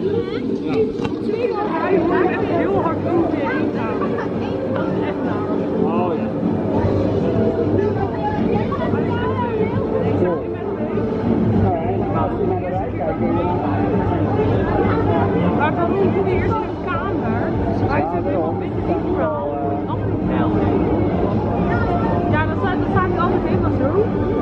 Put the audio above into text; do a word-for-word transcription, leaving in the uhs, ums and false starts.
Heel hard doen in dat is echt naar. Oh ja. Maar dan moeten we eerst in de kamer. Hij zit helemaal een beetje dieper wel. Ja, dat staat, dat staat niet altijd helemaal zo.